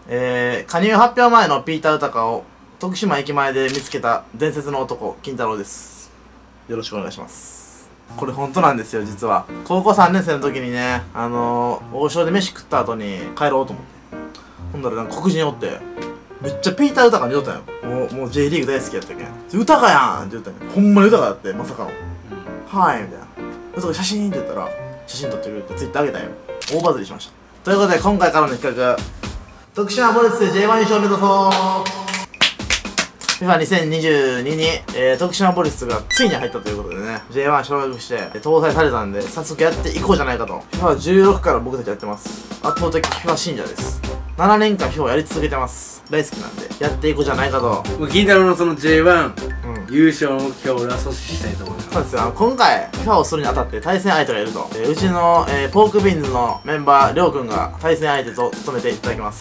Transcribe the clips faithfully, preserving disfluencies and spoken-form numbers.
えー、加入発表前のピーター・ウタカを徳島駅前で見つけた伝説の男、金太郎です。よろしくお願いします。これ本当なんですよ、実は。高校さんねん生の時にね、あのー、王将で飯食った後に帰ろうと思って。ほんだらなんか黒人おって、めっちゃピーター・ウタカに言うたんよ。もう、もう J リーグ大好きやったけん。ウタカやんって言ったんよ。ほんまにウタカやって、まさかの。うん、はい、みたいな。ウタカ写真って言ったら、写真撮ってくれてツイッターあげたんよ。大バズりしました。ということで、今回からの企画、徳島ボルツで ジェイワン 優勝目指そう。 フィファにせんにじゅうに に、えー、徳島ボルツがついに入ったということでね ジェイワン 昇格して搭載されたんで早速やっていこうじゃないかと。 フィファじゅうろく から僕たちやってます。圧倒的 フィファ 信者です。ななねんかん フィファ やり続けてます。大好きなんでやっていこうじゃないかと。 金太郎のその ジェイワン、 うん、 優勝の目標を俺は阻止したいと思います。 そうですよ。あの今回 フィファ をするにあたって対戦相手がいると、えー、うちの、えー、ポークビーンズのメンバーりょうくんが対戦相手と務めていただきます。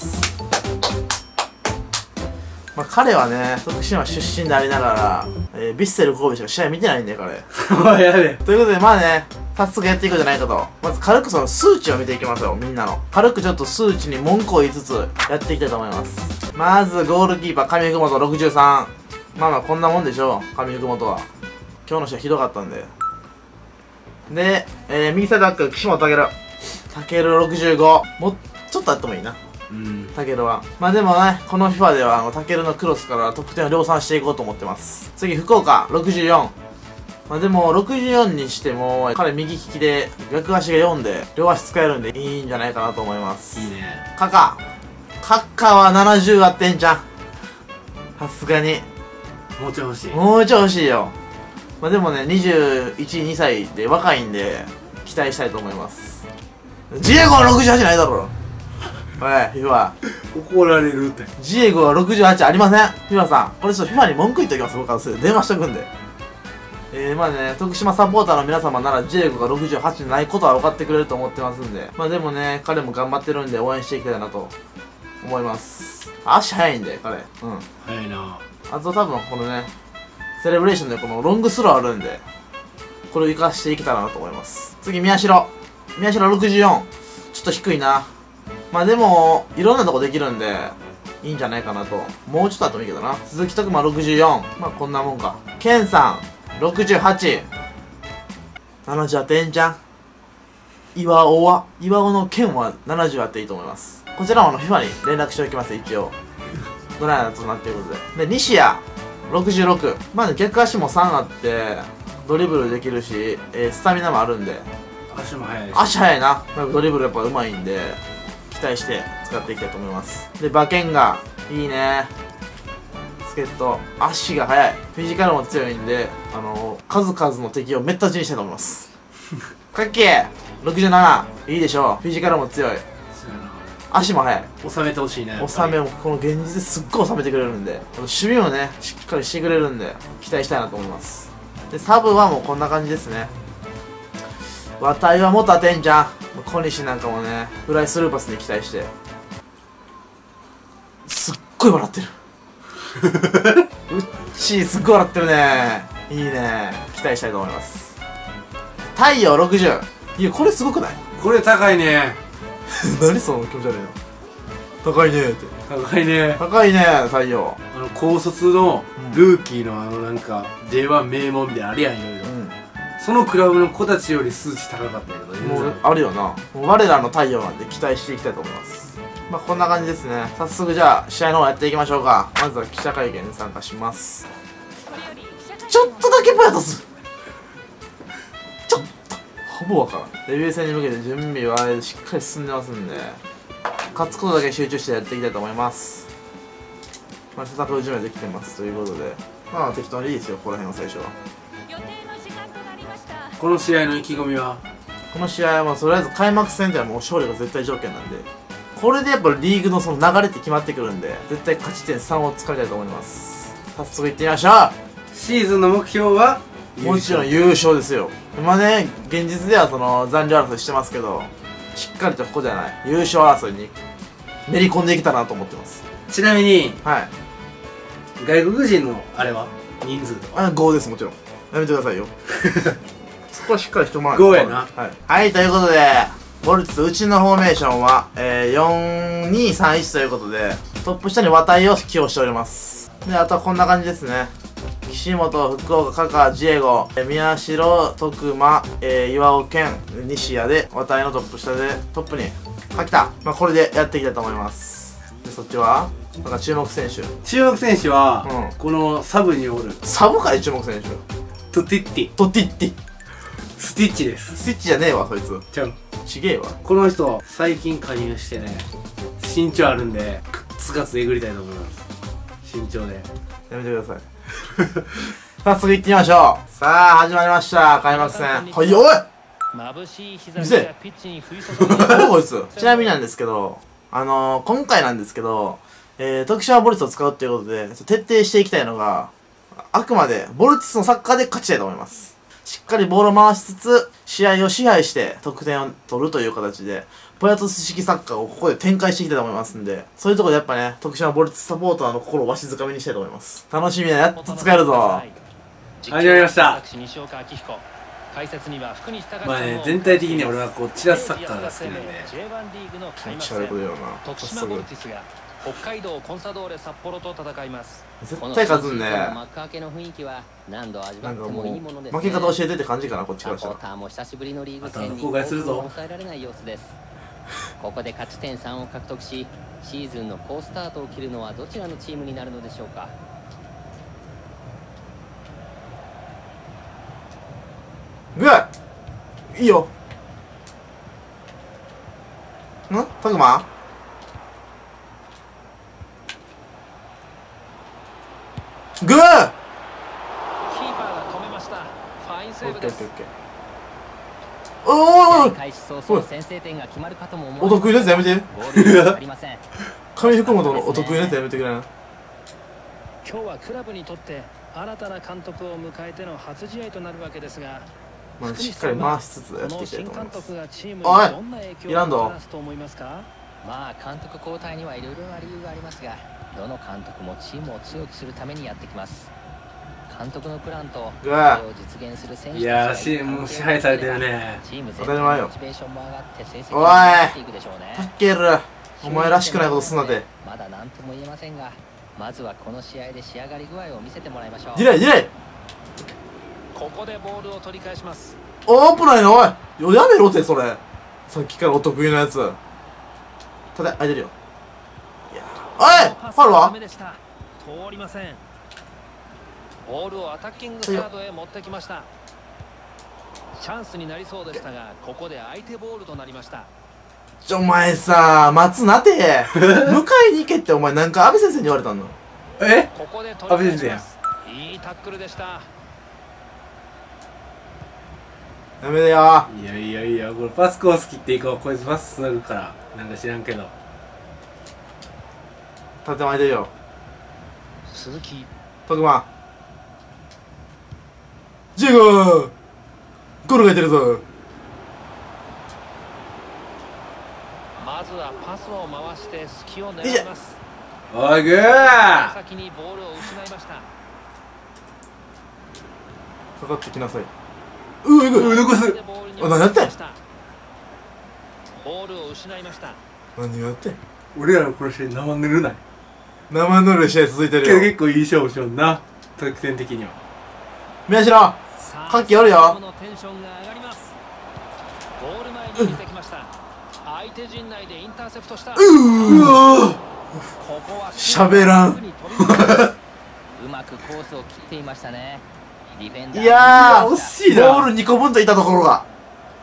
まあ、彼はね、徳島出身でありながら、えー、ヴィッセル神戸しか試合見てないんで、彼。 おいやれ。 ということで、まあね、早速やっていこうじゃないかと。まず軽くその数値を見ていきますよ、みんなの。軽くちょっと数値に文句を言いつつ、やっていきたいと思います。まず、ゴールキーパー、上福本ろくじゅうさん。まあまあ、こんなもんでしょう、上福本は。今日の試合ひどかったんで。で、えー、右サイドバック、岸本健。健ろくじゅうご。もう、ちょっとあってもいいな。うん、タケルはまあでもね、この フィファ ではあのタケルのクロスから得点を量産していこうと思ってます。次福岡ろくじゅうよん。まあでもろくじゅうよんにしても彼右利きで逆足がよんで両足使えるんでいいんじゃないかなと思います。いいね。カカカッカはななじゅうあってんじゃん。さすがにもうちょい欲しい。 もうちょい欲しいよ。まあでもね、にじゅういち、にさいで若いんで期待したいと思います。ジエゴはろくじゅうはちないだろ。おい、フィファ怒られるって。 ジエゴはろくじゅうはちありません。フィファ さん、これちょっと フィファ に文句言っておきます。僕はすぐ電話しとくんで。えー、まあね、徳島サポーターの皆様ならジエゴがろくじゅうはちないことは分かってくれると思ってますんで。まあでもね、彼も頑張ってるんで応援していきたいなと思います。足速いんで、彼。うん。 速いな。あと多分このね、セレブレーションでこのロングスローあるんで、これを活かしていけたらなと思います。次、宮代。宮代ろくじゅうよん。ちょっと低いな。まあでも、いろんなとこできるんで、いいんじゃないかなと。もうちょっとあってもいいけどな。鈴木徳馬ろくじゅうよん。まあこんなもんか。ケンさん、ろくじゅうはち。ななじゅうあってんじゃん。岩尾は、岩尾のケンはななじゅうあっていいと思います。こちらもあの フィファ に連絡しておきます、一応。どないなとなっていうことで。で、西谷、ろくじゅうろく。まあ逆足もさんあって、ドリブルできるし、えー、スタミナもあるんで。 足も速いし。 足速いな。ドリブルやっぱ上手いんで。期待して使っていきたいと思います。で、馬券がいいね。助っ人足が速い、フィジカルも強いんで、あのー、数々の敵をめった打ちにしたいと思います。かっけーろくじゅうなな。いいでしょう。フィジカルも強い、足も速い。 収めてほしいね。 収めもこの現実ですっごい収めてくれるんで、守備もねしっかりしてくれるんで期待したいなと思います。で、サブはもうこんな感じですね。わたいはもたてんじゃん。小西なんかもね、フライスルーパスに期待して。すっごい笑ってる。うっちーすっごい笑ってるね。いいね。期待したいと思います。太陽ろくじゅう。いや、これすごくない？ これ高いね。 何その気持ち悪いの。高いねって。 高いね。 高いね、太陽。 あの、高卒のルーキーのあのなんか、ジェイワン 名門であるやん、いろいろ。そのクラブの子たちより数値高かったけど、 もうあるよな。もう我らの太陽なんで期待していきたいと思います。まあこんな感じですね。早速じゃあ試合の方やっていきましょうか。まずは記者会見に参加します。ちょっとだけポヤトス、ちょっとほぼわからん。デビュー戦に向けて準備はしっかり進んでますんで、勝つことだけ集中してやっていきたいと思います。まあ戦う準備できてますということで、まあ適当にいいですよ、ここら辺は最初は。 この試合の意気込みは？ この試合はとりあえず開幕戦ではもう勝利が絶対条件なんで、これでやっぱリーグのその流れって決まってくるんで、絶対勝ち点さんを掴みたいと思います。早速いってみましょう。 シーズンの目標はもちろん優勝ですよ。今ね、現実ではその残留争いしてますけど、しっかりとここじゃない優勝争いに練り込んでいけたらなと思ってます。 ちなみに、 はい、 外国人のあれは人数とか？ あ、ごです。もちろんやめてくださいよ。そこはしっかりしてもらう。 ごやな。 はい、はい、ということでボルティスうちのフォーメーションは、えー、よんにさんいちということでトップ下に綿井を起用しております。であとはこんな感じですね。岸本、福岡、カカ、ジエゴ、宮代、徳間、えー、岩尾健、西谷で綿井のトップ下でトップに柿田、まあ、これでやっていきたいと思います。でそっちはなんか注目選手注目選手は、 うん、 このサブにおるサブかい注目選手トティッティトティッティスティッチです。 スティッチじゃねえわそいつちゃうちげえわ。この人最近加入してね身長あるんでくっつかつえぐりたいと思います。身長でやめてください早速行ってみましょう。さあ始まりました開幕戦。はいおい眩しい日差見せしがピッチに降り注ぐ何こいつ。ちなみになんですけどあのー、今回なんですけど、えー、徳島ボルティスを使うっていうことで徹底していきたいのがあくまでボルティスのサッカーで勝ちたいと思います。しっかりボールを回しつつ試合を支配して得点を取るという形でポヤトス式サッカーをここで展開していきたいと思いますんで、そういうところでやっぱね徳島ボルティスサポーターの心をわしづかみにしたいと思います。楽しみだ。やっと使えるぞ。 始まりました。 西岡明彦解説には福西隆まあね全体的に俺はこうチラスサッカーが好きなんでジェイワン リーグの開幕気持ち悪いこと言うよな。 徳島ボルティスが北海道コンサドーレ札幌と戦います。 絶対勝つんね。 幕開けの雰囲気は何度味わってなんかももいいものですね。 う負け方教えてって感じかなこっちからしたら。 サポーターも久しぶりのリーグあと戦に後悔するぞ抑えられない様子です。ここで勝ち点さんを獲得しシーズンの好スタートを切るのはどちらのチームになるのでしょうか。 グーいいよ。んたくまグーキーパーが止めました。ファインセーブです。 おー開始早々先制点が決まるかとも思お得意なやつやめて。 ゴールはありません。 上福本のお得意なやつやめてくれな。 今日はクラブにとって新たな監督を迎えての初試合となるわけですが、 まあ、しっかり回しつつやっていきたいこの新監と思います。 督がチームにおいどんな影響いらんぞをもたらすと思いますか。 まあ監督交代にはいろいろな理由がありますが、どの監督もチームを強くするためにやってきます。監督のプランとそれうわを実現する選手いやーしもう支配されてるね。 チーム全当たり前よ体のモチベーションも上がって成績おいが上がっていくでしょうね。 タッケルお前らしくないことすんなて。 まだ何とも言えませんが、まずはこの試合で仕上がり具合を見せてもらいましょう。 ディレイディレイここでボールを取り返します。 おー危ないなおいよやめろってそれさっきからお得意なやつただ空いてるよ。いやおいファウルはダメでした。通りません。ボールをアタッキングサードへ持ってきました。チャンスになりそうでしたがここで相手ボールとなりました。 ちょお前さ待つなて迎えに行けってお前なんか阿部先生に言われたの。 えここで取り返します。いいタックルでした。 やめてよ。 いやいやいやこれパスコース切っていこう。こいつパスつなぐからなんか知らんけど縦も空いてるよ。 鈴木徳間ジェゴーゴールがいてるぞ。 まずはパスを回して隙を狙います。 おいグー先にボールを失いました。 かかってきなさい。うわいくう残す。 あ何やってんボールを失いました。 何やってん。 俺らのこの試合生ぬるない生ぬるい試合続いてるよ。 けど結構いい勝負しよんな得点的には。 宮代歓喜あるよ。 のテンションが上がります。ゴール前に見てきました。相手陣内でインターセプトした。 うわここはしゃべらんうまくコースを切っていましたね。ディフェンダーいやー惜しいな。 ボールにこぶんといたところが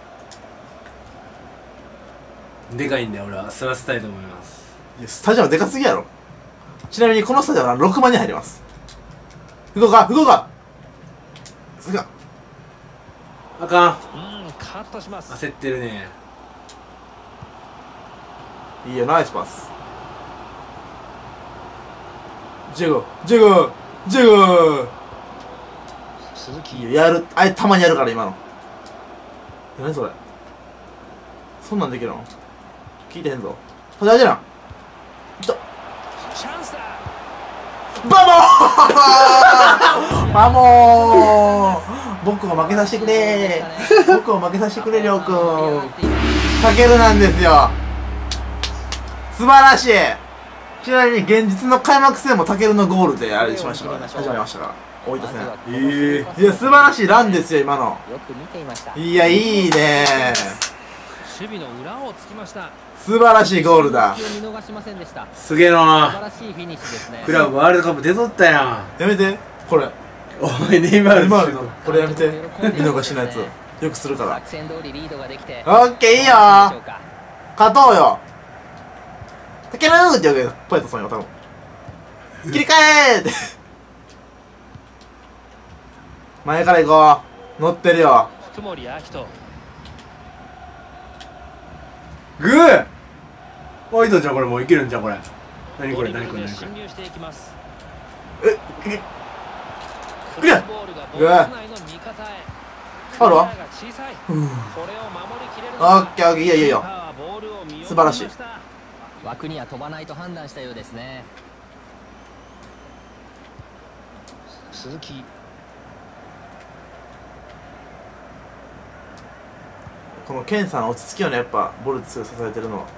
でかいんで俺はそらせたいと思います。 いやスタジアムでかすぎやろ。ちなみにこのスタジアムはろくまんにん入ります。福岡福岡すがあかんうんカットします。 焦ってるね。 いいよナイスパス。ジェゴジェゴジェゴ鈴木いいよやるあいたまにやるから今の。何それそんなんできるの聞いてへんぞ。それ大事なんきたチャンスだ。 バモーバモー僕を負けさせてくれ僕を負けさせてくれりょうくん。 タケルなんですよ。素晴らしい。ちなみに現実の開幕戦もタケルのゴールであれしましたからね、始まりましたから、大分戦。 ええいや、素晴らしいランですよ、今の。いや、いいね。 守備の裏をつきました。 素晴らしいゴールだ。 すげえな。クラブワールドカップ出とったやん。 やめて、これ。 おい、ネイマール。 ネイマールの、これやめて。見逃しのやつ。よくするから。オッケー、いいよ。勝とうよ。タケルーって言うけど、ポエトさんよ、多分。切り替えーって。前から行こう。乗ってるよ。 福森明人。 グー。おいとんじゃん、これもういけるんじゃん、これ。何これ、何これ、何これ。 え、え、クリア。グー。あるわ。うん。オッケー、オッケー、いいよ、いいよ。素晴らしい。 枠には飛ばないと判断したようですね。鈴木。 このケンさん落ち着きよね、やっぱボルツ支えてるのは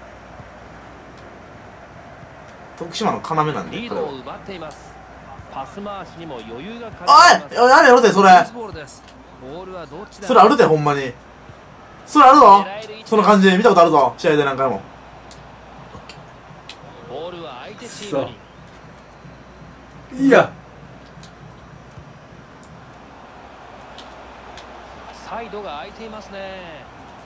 徳島の要なんで。 リードを奪っています。パス回しにも余裕が感じます。おい、やめろてそれ。それあるで、ほんまに。それあるぞ。その感じ見たことあるぞ、試合で何回も。 ボールは相手チームに。いや。 サイドが空いていますね。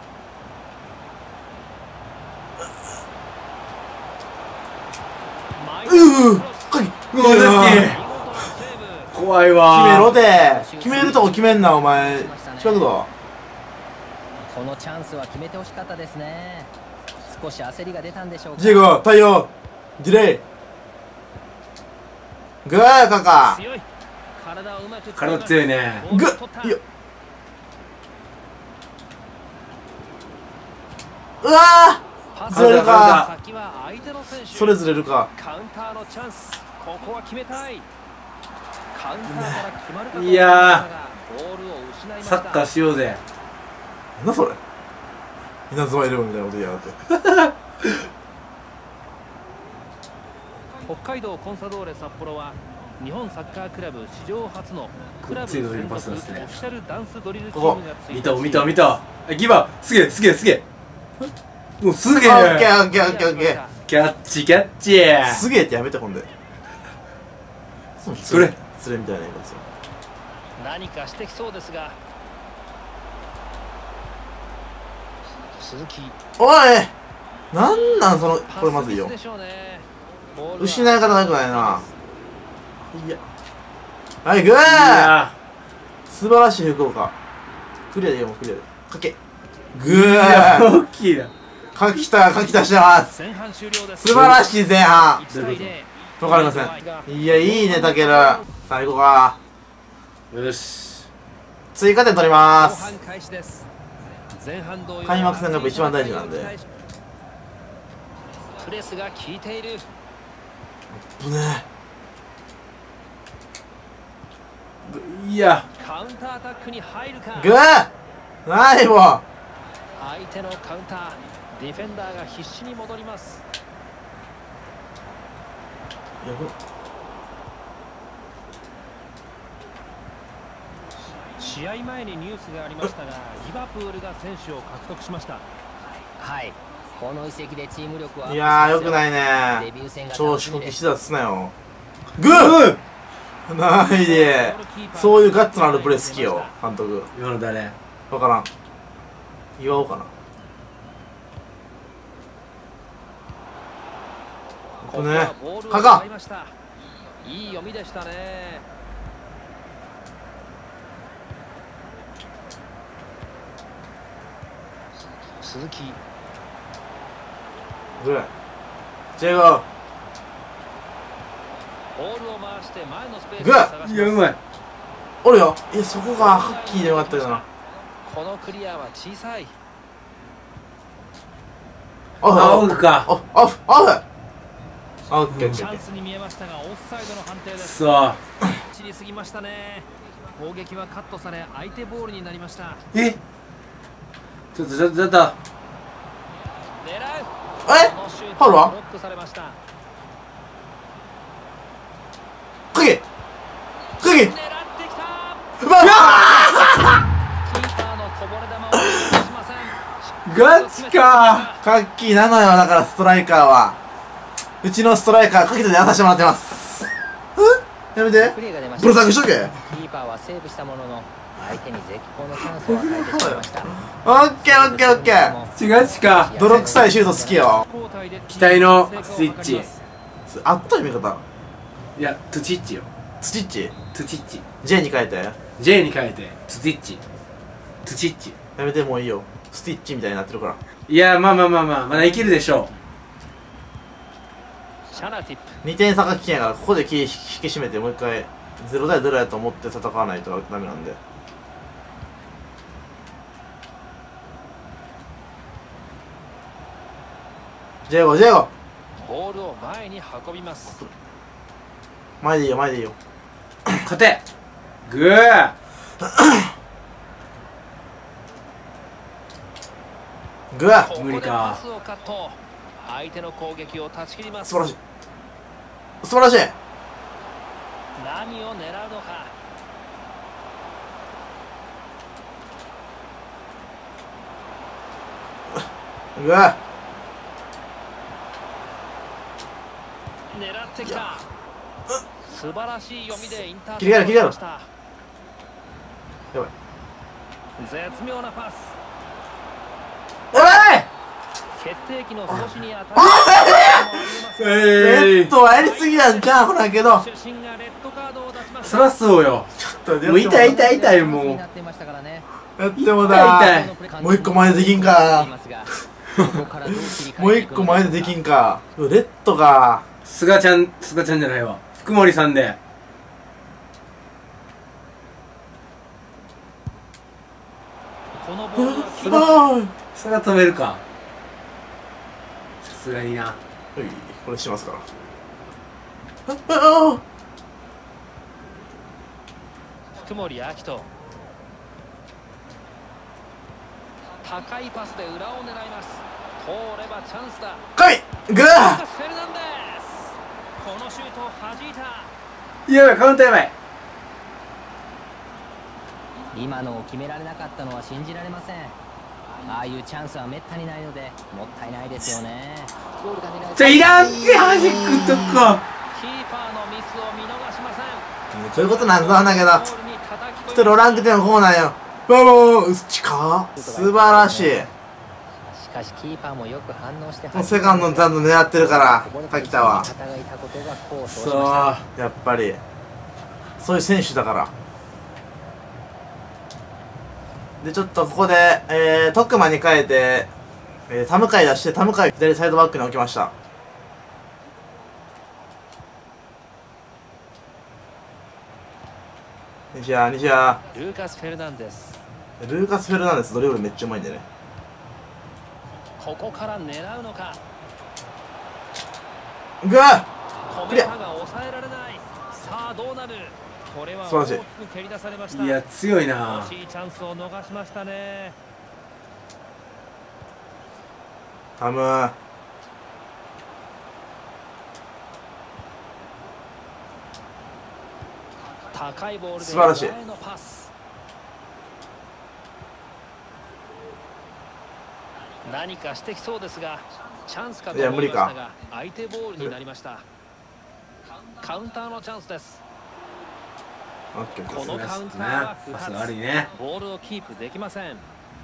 うう、 怖いわ。 決めろで。決めるとこ決めんな、お前。近くだ。 このチャンスは決めてほしかったですね。少し焦りが出たんでしょうか。 ジェイゴ、対応。ディレイ。グーカカ。 体強いね。 グッ。いや。うわー。ずれるか。それずれるか。 カウンターのチャンス。ここは決めたい。カウンターから決まるか。 いやー。サッカーしようぜ。 なんだそれ。稲妻イレブンみたいなこと言いやがって。 北海道コンサドーレ札幌は日本サッカークラブ史上初のクラブ専属オフィシャルダンスドリルチームがついて、 見た見た見た。ギバーすげえすげえすげえ。もうすげえ。 オッケーオッケーオッケーオッケー。 キャッチキャッチ。 すげえってやめて、ほんで。 それそれみたいな言い方ですよ。 何かしてきそうですが。鈴木。 おい、なんなんその、これまずいよ。失い方が良くないな。いや。はい、グー。素晴らしい福岡。クリアでいいよ、もうクリアで。かけ。グー。 大きいな。 かきた、かきたしてます。素晴らしい前半。わかりません。いや、いいね、タケル。さあ、行こうか。 よし。 追加点取ります。開幕戦がやっぱ一番大事なんで。 プレスが効いている。 ぶねえ。いや。 カウンターアタックに入るか。 グー。ないもん。 相手のカウンター。ディフェンダーが必死に戻ります。試合前にニュースがありましたが、リバプールが選手を獲得しました。 はい。この移籍でチーム力は。 いやー、よくないね。調子こきしだすなよ。グー。ないで。そういうガッツのあるプレー好きよ、監督。 今の誰？ わからん。岩尾かな。これね。カカ。 いい読みでしたね。鈴木。 グー。ジェイゴー。 ボールを回して前のスペースグー。 いや、うまい。 おるよ。いや、そこがハッキーでよかったけどな。 このクリアは小さい。 オフオフか。 オフオフオフ。オッケー。 チャンスに見えましたがオフサイドの判定です。 そう。 散りすぎましたね。攻撃はカットされ相手ボールになりました。 え？ちょっとちょっとちょっと。 えファウルは影影うわっガチかカッキーなのよ。だからストライカーはうちのストライカーかけてやらさせてもらってます。えやめてブロサクしとけ。 キーパーはセーブしたものの相手に絶好のチャンスを与えてしまいました。 オッケーオッケーオッケー。 ガチか泥臭いシュート好きよ。 期待のスイッチ。 あった読み方。 いやトゥチッチよ。 ツチッチトゥチッチ J に変えて。 J に変えてトゥチッチトゥチッチ。 やめてもういいよ。スティッチみたいになってるから。 いやまあまあまあまあまだいけるでしょう。にてん差が危険やからここで気引き締めてもう一回ゼロ対ゼロやと思って戦わないとダメなんで。ジェイゴジェイゴボールを前に運びます。 前でいいよ前でいいよ。 勝てグーグー無理か。 相手の攻撃を断ち切ります。 素晴らしい素晴らしい。 何を狙うのか。 うわ狙ってきた。素晴らしい読みでインター切り替えろ切り替えろ。 した。 やばい絶妙なパス。 やばい決定機の阻止に当たる。 レッドはやりすぎやんじゃんほらけど。 主審がレッドカードを出しました。 そらそうよ。もう痛い痛い痛いもうになってましたからね。 やってもだ痛いもう一個前でできんか。もう一個前でできんか。レッドか。 すがちゃんすがちゃんじゃないわ福森さんで。 このボールは切りそれは止めるか。さすがにな。 はいこれしますから。ああ福森晃人。高いパスで裏を狙います。通ればチャンスだ。 かいグーフェルナンデス。このシュートを弾いた。 やばいカウンターやばい。 今のを決められなかったのは信じられません。ああいうチャンスはめったにないのでもったいないですよね。ゴールが狙える。 じゃいらんって弾くとこ。 キーパーのミスを見逃しません。 そういうことなんだけどゴールに叩き込みちょっとロランクでもこうなんよ。わわわわうっちか素晴らしい。 しかしキーパーもよく反応してもうセカンドのちゃんと狙ってるから滝田は。 そうやっぱりそういう選手だから。でちょっとここで、えー、徳間に変えて、えー、田向出して田向左サイドバックに置きました。西谷西谷ルーカス・フェルナンデス。 ルーカス・フェルナンデスドリブルめっちゃうまいんでね。 ここから狙うのか。 グーコメカが抑えられない。さあどうなる。これは大きく蹴り出されました。 いや強いな。 惜しいチャンスを逃しましたね。 タム高いボールで素晴らしい。 前のパス。何かしてきそうですがチャンスかと思いましたが相手ボールになりました。カウンターのチャンスです。このカウンターは不発。 悪いね。 ボールをキープできません。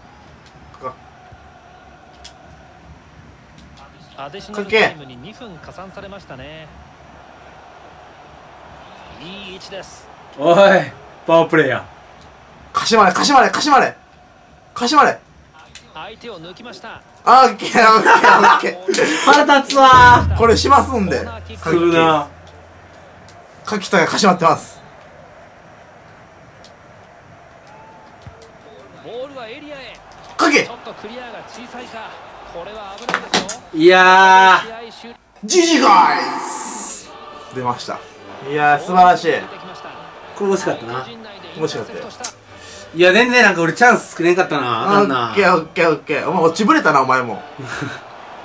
アディショナルタイムににふん加算されましたね。いい位置です。 おいパワープレイヤーかしまれかしまれかしまれかしまれ。 相手を抜きました。 オッケーオッケーオッケー腹立つわこれしますんで。 来るな。 柿田がかしまってます。 ボールはエリアへ。 かけちょっとクリアが小さいか。これは危ないですよ。 いやージジガイズ出ました。いやー素晴らしい。 これ惜しかったな。 惜しかったよ。 いや全然なんか俺チャンス作れんかったな。あかんな。 オッケーオッケーオッケー。お前落ちぶれたなお前も。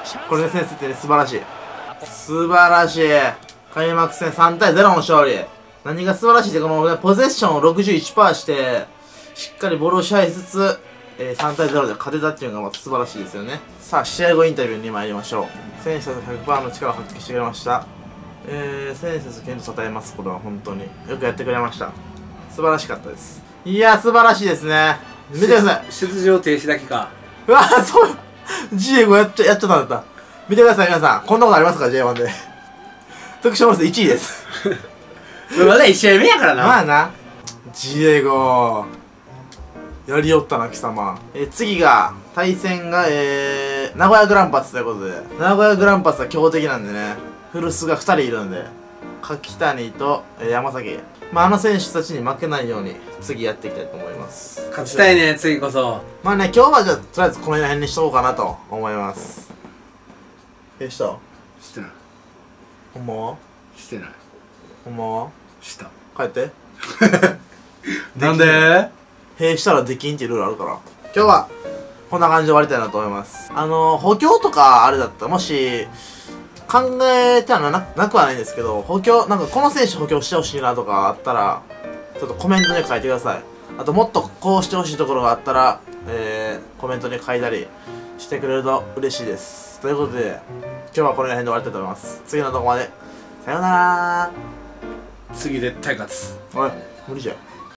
これで先生ってね、素晴らしい。素晴らしい。開幕戦さんたいゼロの勝利。何が素晴らしいって、この、ね、ポゼッションを ろくじゅういちパーセント して、しっかりボールを支配しつつ、えー、さんたいゼロで勝てたっていうのがまた素晴らしいですよね。さあ、試合後インタビューに参りましょう。選手たち ひゃくパーセント の力を発揮してくれました。えー、選手たち健闘たたえます。これは本当に。よくやってくれました。素晴らしかったです。いやー、素晴らしいですね。見てください。 出場停止だけか。 うわー、そう、ジエゴやっちゃ、やっちゃったんだった。見てください、皆さん。こんなことありますか ジェイワン で。特殊ボーナスいちいです。 まだいち試合目やからな。 まあな。ジエゴやりよったな、貴様。えー、次が、対戦が、えー、名古屋グランパスということで。名古屋グランパスは強敵なんでね。古巣がふたりいるんで。柿谷と、えー、山崎。まあ、あの選手たちに負けないように、次やっていきたいと思います。 勝ちたいね、次こそ。 まあね、今日はじゃあ、とりあえずこの辺にしとこうかなと思います。え、したしてない。 ほんまはしてない。 ほんまはした。 帰ってなんで閉したらできんっていうルールあるから。今日はこんな感じで終わりたいなと思います。あのー、補強とかあれだったらもし考えては な, なくはないんですけど、補強なんかこの選手補強してほしいなとかあったらちょっとコメントに書いてください。あともっとこうしてほしいところがあったら、えー、コメントに書いたりしてくれると嬉しいです。ということで今日はこの辺で終わりたいと思います。次のとこまでさようなら。 次絶対勝つ。 おい無理じゃん。